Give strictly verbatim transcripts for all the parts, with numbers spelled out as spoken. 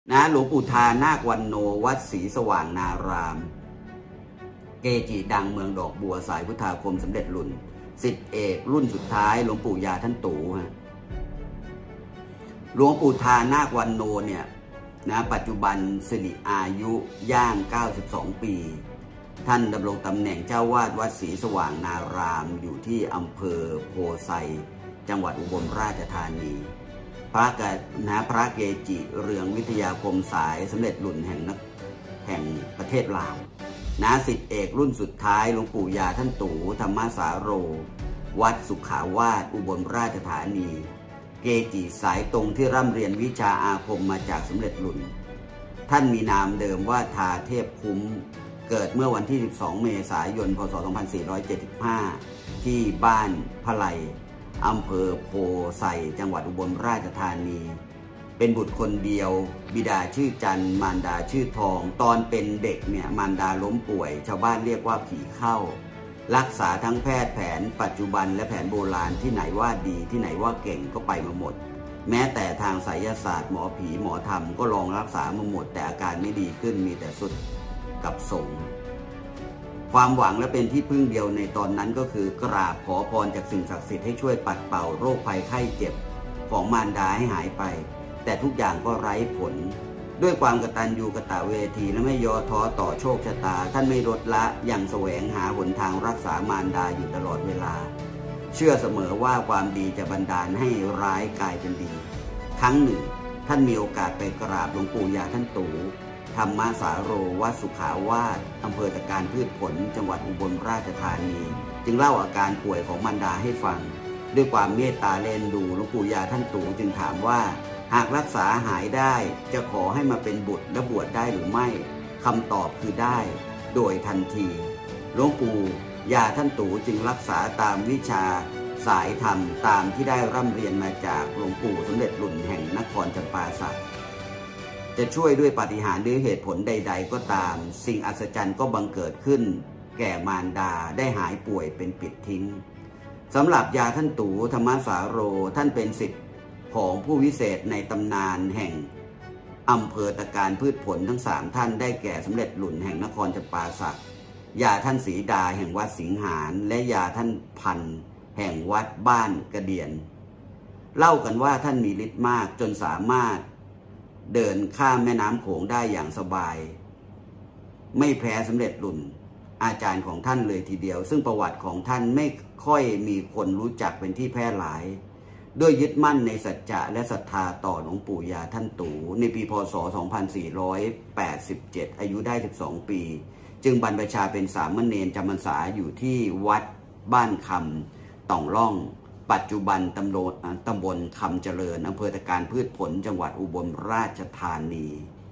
นะหลวงปู่ทานาควันโนวัดศรีสว่างนารามเกจิดังเมืองดอกบัวสายพุทธาคมสำเร็จรุ่นศิษย์เอกรุ่นสุดท้ายหลวงปู่ยาท่านตู่ฮะหลวงปู่ทานาควันโนเนี่ยนะปัจจุบันสิริอายุย่างเก้าสิบสองปีท่านดำรงตำแหน่งเจ้าวาดวัดศรีสว่างนารามอยู่ที่อำเภอโพไซจังหวัดอุบลราชธานีพระกนะพระเกจิเรืองวิทยาคมสายสำเร็จรุ่นแห่งนักแห่งประเทศลาวนะศิษย์เอกรุ่นสุดท้ายหลวงปู่ยาท่านตู่ธรรมสาโรวัดสุขาวาสอุบลราชธานีเกจิสายตรงที่ร่ำเรียนวิชาอาคมมาจากสำเร็จรุ่นท่านมีนามเดิมว่าทาเทพคุ้มเกิดเมื่อวันที่สิบสองเมษายนพศสองพันสี่ร้อยเจ็ดสิบห้าที่บ้านพะไลอำเภอโพไซจังหวัดอุบลราชธานีเป็นบุตรคนเดียวบิดาชื่อจันมารดาชื่อทองตอนเป็นเด็กเนี่ยมารดาล้มป่วยชาวบ้านเรียกว่าผีเข้ารักษาทั้งแพทย์แผนปัจจุบันและแผนโบราณที่ไหนว่าดีที่ไหนว่าเก่งก็ไปมาหมดแม้แต่ทางไสยศาสตร์หมอผีหมอธรรมก็ลองรักษามาหมดแต่อาการไม่ดีขึ้นมีแต่สุดกับทรงความหวังและเป็นที่พึ่งเดียวในตอนนั้นก็คือกราบขอพรจากสิ่งศักดิ์สิทธิ์ให้ช่วยปัดเป่าโรคภัยไข้เจ็บของมารดาให้หายไปแต่ทุกอย่างก็ไร้ผลด้วยความกตัญญูกตเวทีและไม่ย่อท้อต่อโชคชะตาท่านไม่ลดละยังแสวงหาหนทางรักษามารดาอยู่ตลอดเวลาเชื่อเสมอว่าความดีจะบันดาลให้ร้ายกลายเป็นดีครั้งหนึ่งท่านมีโอกาสไปกราบหลวงปู่ยาท่านตู่ธรรมสาโรวัดสุขาวาสอำเภอตะการพืชผลจังหวัดอุบลราชธานีจึงเล่าอาการป่วยของมารดาให้ฟังด้วยความเมตตาเล่นดูหลวงปู่ยาท่านตู่จึงถามว่าหากรักษาหายได้จะขอให้มาเป็นบุตรและบวชได้หรือไม่คำตอบคือได้โดยทันทีหลวงปู่ยาท่านตู่จึงรักษาตามวิชาสายธรรมตามที่ได้ร่ำเรียนมาจากหลวงปู่สมเด็จรุ่นแห่งนครจำปาสักจะช่วยด้วยปาฏิหาริย์หรือเหตุผลใดๆก็ตามสิ่งอัศจรรย์ก็บังเกิดขึ้นแก่มารดาได้หายป่วยเป็นปิดทิ้งสำหรับยาท่านตู่ธรรมสาโรท่านเป็นศิษย์ของผู้วิเศษในตำนานแห่งอำเภอตะการพืชผลทั้งสามท่านได้แก่สมเด็จหลุนแห่งนครจำปาสักยาท่านศรีดาแห่งวัดสิงหารและยาท่านพันแห่งวัดบ้านกระเดียนเล่ากันว่าท่านมีฤทธิ์มากจนสามารถเดินข้ามแม่น้ำโขงได้อย่างสบายไม่แพ้สมเด็จหลุนอาจารย์ของท่านเลยทีเดียวซึ่งประวัติของท่านไม่ค่อยมีคนรู้จักเป็นที่แพร่หลายด้วยยึดมั่นในสัจจะและศรัทธาต่อหลวงปู่ยาท่านตู่ในปีพ.ศ. สองพันสี่ร้อยแปดสิบเจ็ดอายุได้สิบสองปีจึงบรรพชาเป็นสามเณรจำพรรษาอยู่ที่วัดบ้านคำต่องล่องปัจจุบันตำบลตำบลคำเจริญอำเภอตะการพืชผลจังหวัดอุบลราชธานี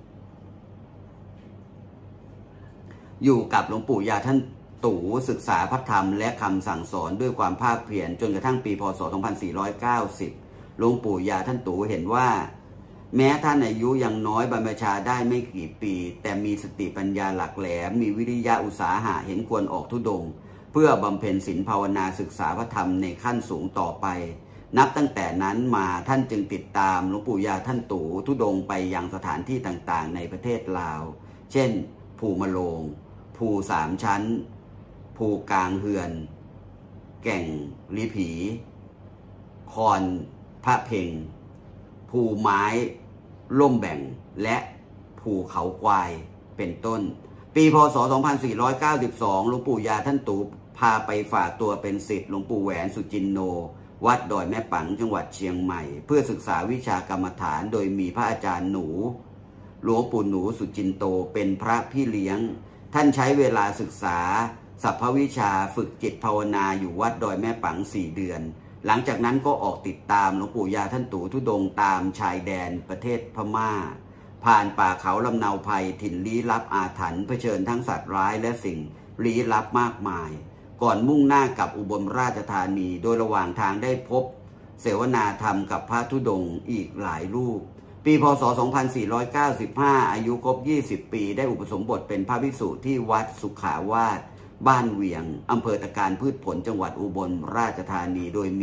อยู่กับหลวงปู่ยาท่านตู่ศึกษาพระธรรมและคำสั่งสอนด้วยความภาคเพียรจนกระทั่งปีพ.ศ. สองพันสี่ร้อยเก้าสิบหลวงปู่ยาท่านตู่เห็นว่าแม้ท่านอายุยังน้อยบรรพชาได้ไม่กี่ปีแต่มีสติปัญญาหลักแหลมมีวิริยะอุตสาหะเห็นควรออกธุดงค์เพื่อบำเพ็ญศีลภาวนาศึกษาพระธรรมในขั้นสูงต่อไปนับตั้งแต่นั้นมาท่านจึงติดตามหลวงปู่ยาท่านตู่ธุดงค์ไปยังสถานที่ต่างๆในประเทศลาวเช่นภูมะโลงภูสามชั้นภูกลางเฮือนแก่งลีผีคอนพระเพ่งภูไม้ล่มแบ่งและภูเขาควายเป็นต้นปีพ.ศ. สองพันสี่ร้อยเก้าสิบสองหลวงปู่ยาท่านตู่พาไปฝากตัวเป็นศิษย์หลวงปู่แหวนสุจินโนวัดดอยแม่ปังจังหวัดเชียงใหม่เพื่อศึกษาวิชากรรมฐานโดยมีพระอาจารย์หนูหลวงปู่หนูสุจินโตเป็นพระพี่เลี้ยงท่านใช้เวลาศึกษาสัพพวิชาฝึกจิตภาวนาอยู่วัดดอยแม่ปังสี่เดือนหลังจากนั้นก็ออกติดตามหลวงปู่ยาท่านตู่ธุดงค์ตามชายแดนประเทศพม่าผ่านป่าเขาลำเนาภัยถิ่นลี้ลับอาถรรพ์เผชิญทั้งสัตว์ร้ายและสิ่งลี้ลับมากมายก่อนมุ่งหน้ากับอุบลราชธานีโดยระหว่างทางได้พบเสวนาธรรมกับพระธุดงค์อีกหลายรูปปีพ.ศ. สองพันสี่ร้อยเก้าสิบห้าอายุครบยี่สิบปีได้อุปสมบทเป็นพระภิกษุที่วัดสุขาวาสบ้านเวียงอำเภอตะการพืชผลจังหวัดอุบลราชธานีโดยมี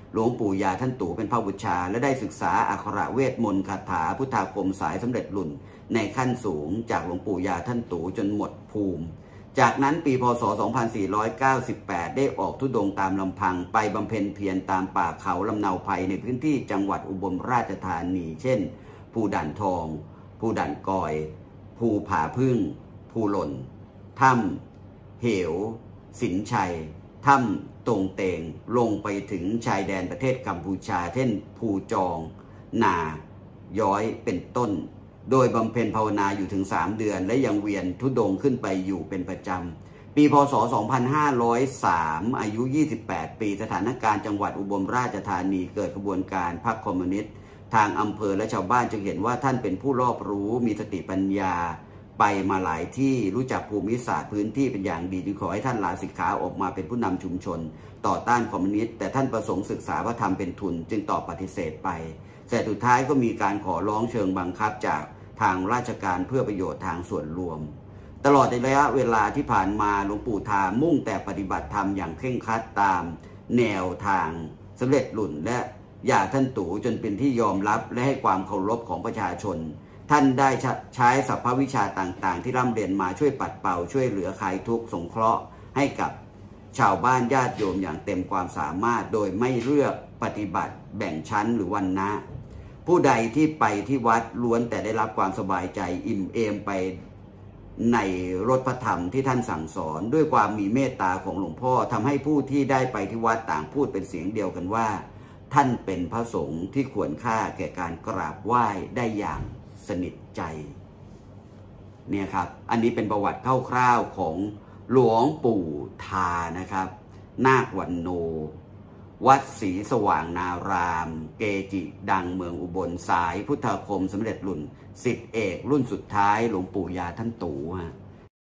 หลวงปู่ยาท่านตู่เป็นพระบูชาและได้ศึกษาอักขระเวทมนต์คาถาพุทธาคมสายสำเร็จรุ่นในขั้นสูงจากหลวงปู่ยาท่านตู่จนหมดภูมิจากนั้นปีพ.ศ. สองพันสี่ร้อยเก้าสิบแปดได้ออกธุดงค์ตามลำพังไปบำเพ็ญเพียรตามป่าเขาลำเนาไพรในพื้นที่จังหวัดอุบลราชธานีเช่นภูด่านทองภูด่านกอยภูผาพึ่งภูหล่นถ้ำเหวสินชัยถ้ำตรงเตงลงไปถึงชายแดนประเทศกัมพูชาเช่นภูจองนาย้อยเป็นต้นโดยบำเพ็ญภาวนาอยู่ถึงสามเดือนและยังเวียนธุดงค์ขึ้นไปอยู่เป็นประจำปีพ.ศ. สองพันห้าร้อยสามอายุยี่สิบแปดปีสถานการณ์จังหวัดอุบลราชธานีเกิดขบวนการพรรคคอมมิวนิสต์ทางอำเภอและชาวบ้านจึงเห็นว่าท่านเป็นผู้รอบรู้มีสติปัญญาไปมาหลายที่รู้จักภูมิศาสตร์พื้นที่เป็นอย่างดีจึงขอให้ท่านลาสิกขาออกมาเป็นผู้นำชุมชนต่อต้านคอมมิวนิสต์แต่ท่านประสงค์ศึกษาพระธรรมเป็นทุนจึงตอบปฏิเสธไปแต่สุดท้ายก็มีการขอร้องเชิงบังคับจากทางราชการเพื่อประโยชน์ทางส่วนรวมตลอดในระยะเวลาที่ผ่านมาหลวงปู่ทามุ่งแต่ปฏิบัติธรรมอย่างเคร่งครัดตามแนวทางสำเร็จรุ่นและยาท่านตู่จนเป็นที่ยอมรับและให้ความเคารพของประชาชนท่านได้ใช้สรรพวิชาต่างๆที่ร่ำเรียนมาช่วยปัดเป่าช่วยเหลือคลายทุกข์สงเคราะห์ให้กับชาวบ้านญาติโยมอย่างเต็มความสามารถโดยไม่เลือกปฏิบัติแบ่งชั้นหรือวรรณะผู้ใดที่ไปที่วัดล้วนแต่ได้รับความสบายใจอิ่มเอมไปในรถพระธรรมที่ท่านสั่งสอนด้วยความมีเมตตาของหลวงพ่อทำให้ผู้ที่ได้ไปที่วัดต่างพูดเป็นเสียงเดียวกันว่าท่านเป็นพระสงฆ์ที่ควรค่าแก่การกราบไหว้ได้อย่างสนิทใจเนี่ยครับอันนี้เป็นประวัติคร่าวๆของหลวงปู่ทานะครับนาควันโนวัดศรีสว่างนารามเกจิดังเมืองอุบลสายพุทธาคมสำเร็จรุ่นศิษย์เอกรุ่นสุดท้ายหลวงปู่ยาท่านตู่ฮะ